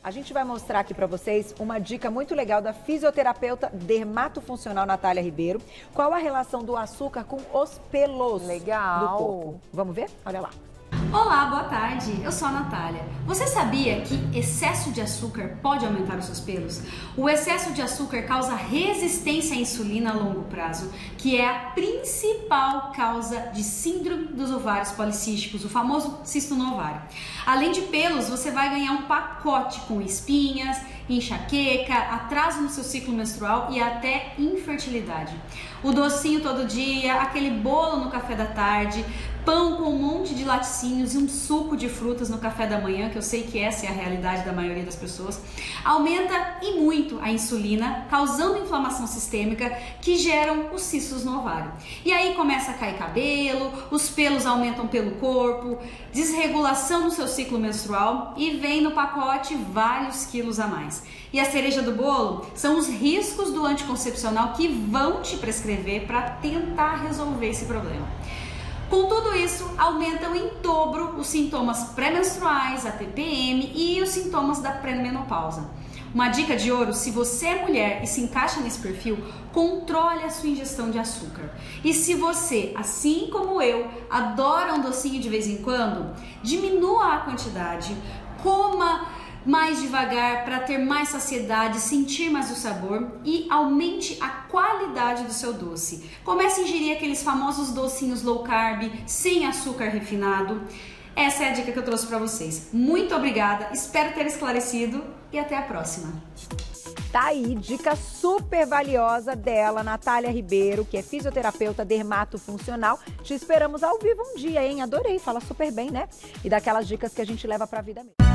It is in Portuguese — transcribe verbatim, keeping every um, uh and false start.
A gente vai mostrar aqui para vocês uma dica muito legal da fisioterapeuta dermatofuncional Natália Ribeiro. Qual a relação do açúcar com os pelos legal. do corpo? Vamos ver? Olha lá. Olá, boa tarde. Eu sou a Natália. Você sabia que excesso de açúcar pode aumentar os seus pelos? O excesso de açúcar causa resistência à insulina a longo prazo, que é a principal causa de síndrome dos ovários policísticos, o famoso cisto no ovário. Além de pelos, você vai ganhar um pacote com espinhas, enxaqueca, atraso no seu ciclo menstrual e até infertilidade. O docinho todo dia, aquele bolo no café da tarde, pão com um monte de laticínios e um suco de frutas no café da manhã, que eu sei que essa é a realidade da maioria das pessoas, aumenta e muito a insulina, causando inflamação sistêmica que geram os cistos no ovário. E aí começa a cair cabelo, os pelos aumentam pelo corpo, desregulação no seu ciclo menstrual e vem no pacote vários quilos a mais. E a cereja do bolo são os riscos do anticoncepcional que vão te prescrever para tentar resolver esse problema. Com tudo isso, aumentam em dobro os sintomas pré-menstruais, a T P M e os sintomas da pré-menopausa. Uma dica de ouro: se você é mulher e se encaixa nesse perfil, controle a sua ingestão de açúcar. E se você, assim como eu, adora um docinho de vez em quando, diminua a quantidade, coma mais devagar para ter mais saciedade, sentir mais o sabor e aumente a qualidade do seu doce. Comece a ingerir aqueles famosos docinhos low carb, sem açúcar refinado. Essa é a dica que eu trouxe para vocês. Muito obrigada, espero ter esclarecido e até a próxima. Tá aí, dica super valiosa dela, Natália Ribeiro, que é fisioterapeuta dermatofuncional. Te esperamos ao vivo um dia, hein? Adorei, fala super bem, né? E daquelas dicas que a gente leva pra vida mesmo.